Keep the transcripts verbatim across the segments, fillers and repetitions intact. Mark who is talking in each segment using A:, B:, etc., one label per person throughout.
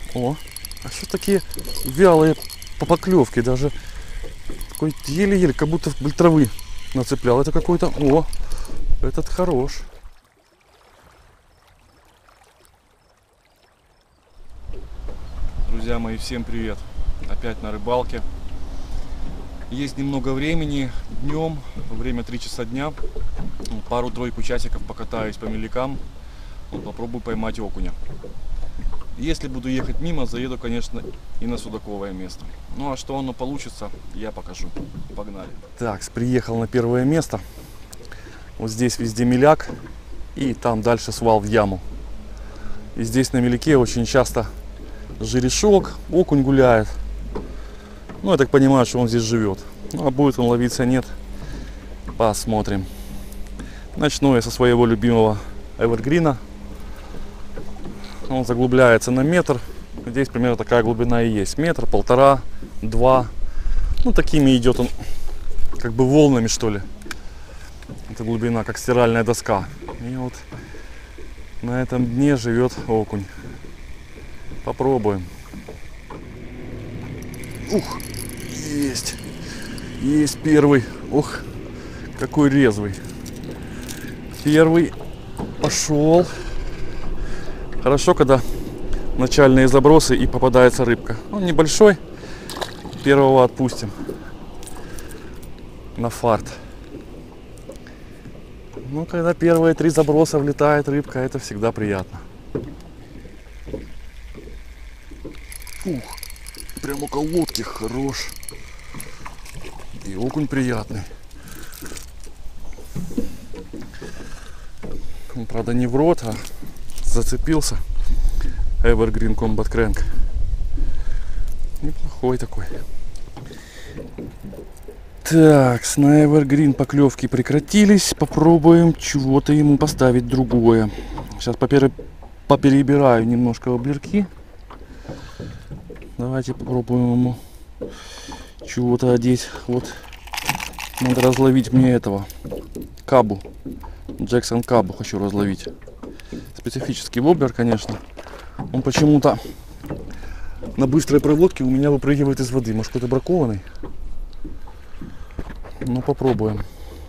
A: О, а что такие вялые поклевки? Даже такой еле-еле, как будто вдоль травы нацеплял. Это какой-то... О, этот хорош. Друзья мои, всем привет. Опять на рыбалке. Есть немного времени днем, время три часа дня. Пару-тройку часиков покатаюсь по мелякам. Попробую поймать окуня. Если буду ехать мимо, заеду, конечно, и на судаковое место. Ну а что оно получится, я покажу. Погнали. Так, приехал на первое место. Вот здесь везде меляк. И там дальше свал в яму. И здесь на меляке очень часто жерешок, окунь гуляет. Ну, я так понимаю, что он здесь живет. Ну, а будет он ловиться, нет. Посмотрим. Начну я со своего любимого эвергрина. Он заглубляется на метр. Здесь примерно такая глубина и есть. Метр, полтора, два. Ну, такими идет он, как бы волнами, что ли. Это глубина, как стиральная доска. И вот на этом дне живет окунь. Попробуем. Ух, есть. Есть первый. Ух, какой резвый. Первый пошел. Хорошо, когда начальные забросы и попадается рыбка. Он небольшой. Первого отпустим. На фарт. Ну, когда первые три заброса влетает рыбка, это всегда приятно. Ух, прям около лодки хорош. И окунь приятный. Он, правда, не в рот, а зацепился. Evergreen Combat Crank. Неплохой такой. Так, на Evergreen поклевки прекратились. Попробуем чего-то ему поставить другое. Сейчас попер... поперебираю немножко воблерки. Давайте попробуем ему чего-то одеть. Вот, надо разловить мне этого кабу. Джексон кабу хочу разловить. Специфический воблер, конечно. Он почему-то на быстрой проводке у меня выпрыгивает из воды. Может, какой-то бракованный? Ну, попробуем.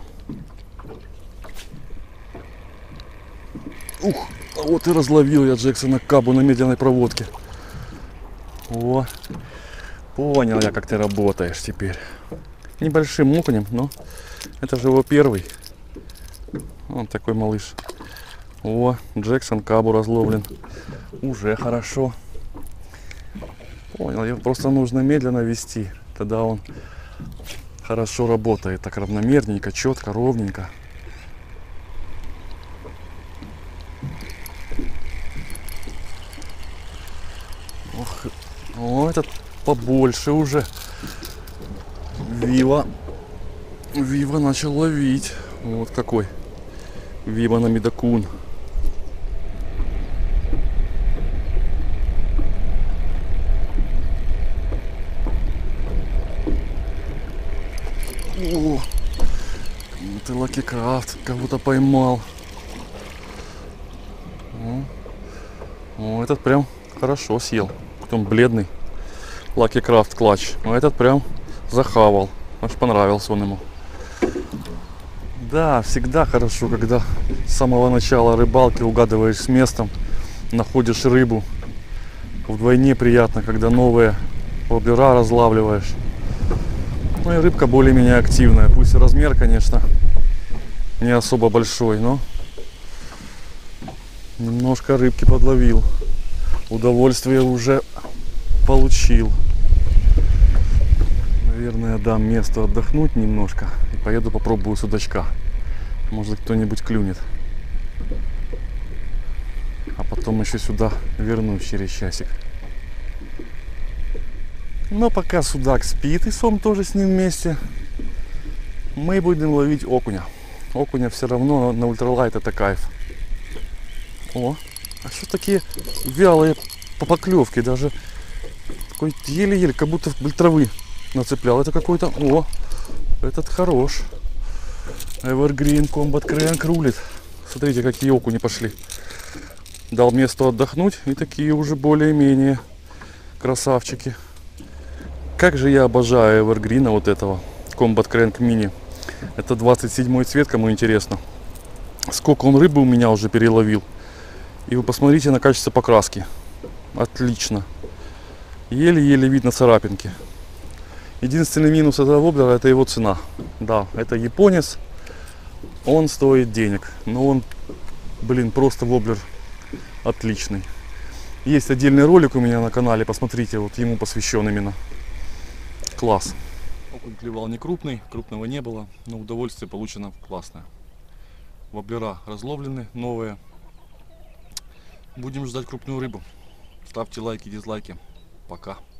A: Ух, а вот и разловил я Джексона кабу на медленной проводке. О, понял я, как ты работаешь теперь. Небольшим окунем, но это же его первый. Вот такой малыш. О, Джексон кабу разловлен. Уже хорошо. Понял, его просто нужно медленно вести. Тогда он хорошо работает. Так равномерненько, четко, ровненько. Ох, о, этот побольше уже. Вива. Вива начал ловить. Вот какой. Вива на медокун. О, это Lucky Craft кого-то поймал. О, о, этот прям хорошо съел. Потом бледный. Lucky Craft клатч. А этот прям захавал. Аж понравился он ему. Да, всегда хорошо, когда с самого начала рыбалки угадываешь с местом, находишь рыбу. Вдвойне приятно, когда новые воблера разлавливаешь. Ну и рыбка более-менее активная. Пусть размер, конечно, не особо большой, но немножко рыбки подловил. Удовольствие уже получил. Наверное, дам место отдохнуть немножко и поеду попробую судачка. Может, кто-нибудь клюнет. А потом еще сюда вернусь через часик. Но пока судак спит и сом тоже с ним вместе, мы будем ловить окуня. Окуня все равно на ультралайт это кайф. О, а что такие вялые поклевки? Даже такой еле-еле, как будто вдоль травы нацеплял. Это какой-то... О, этот хорош. Evergreen Combat Crank рулит. Смотрите, какие окуни пошли. Дал место отдохнуть, и такие уже более-менее Красавчики. Как же я обожаю эвергрина вот этого. Combat Crank Mini. Это двадцать седьмой цвет, кому интересно. Сколько он рыбы у меня уже переловил. И вы посмотрите на качество покраски. Отлично. Еле-еле видно царапинки. Единственный минус этого воблера — это его цена. Да, это японец. Он стоит денег. Но он, блин, просто воблер отличный. Есть отдельный ролик у меня на канале. Посмотрите, вот ему посвящен именно. Класс. Окунь клевал не крупный, крупного не было, но удовольствие получено классное. Воблера разловлены, новые. Будем ждать крупную рыбу. Ставьте лайки, дизлайки. Пока.